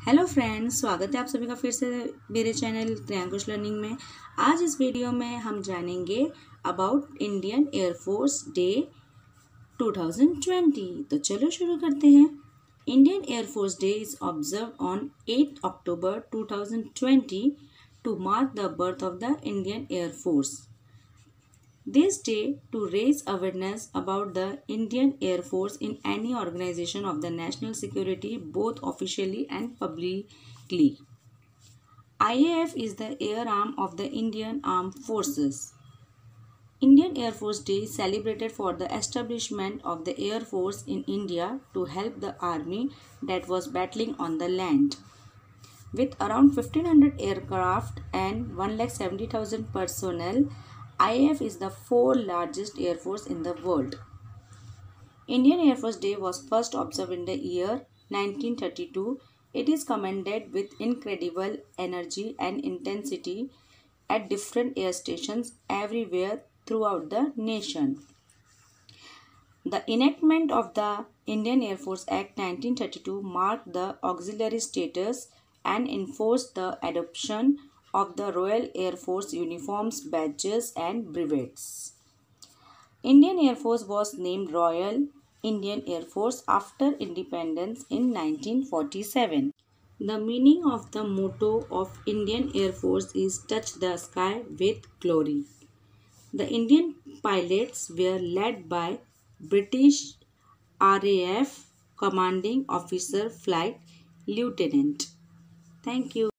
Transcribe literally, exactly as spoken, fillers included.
Hello friends, स्वागत है आप सभी का फिर से मेरे चैनल क्रियांकुश लर्निंग में। आज इस वीडियो में हम जानेंगे about Indian air force day two thousand twenty. तो चलो शुरू करते हैं। Indian air force day is observe on eight October two thousand twenty to mark the birth of the Indian air force. This day to raise awareness about the Indian Air Force in any organization of the national security, both officially and publicly. I A F is the air arm of the Indian Armed Forces. Indian Air Force Day is celebrated for the establishment of the Air Force in India to help the army that was battling on the land. With around fifteen hundred aircraft and one lakh seventy thousand personnel, I A F is the fourth largest air force in the world. Indian Air Force Day was first observed in the year nineteen thirty-two. It is commended with incredible energy and intensity at different air stations everywhere throughout the nation. The enactment of the Indian Air Force Act nineteen thirty-two marked the auxiliary status and enforced the adoption of the Royal Air Force uniforms, badges and brevets. Indian Air Force was named Royal Indian Air Force after independence in nineteen forty-seven. The meaning of the motto of Indian Air Force is "Touch the sky with glory." The Indian pilots were led by British R A F Commanding Officer Flight Lieutenant. Thank you.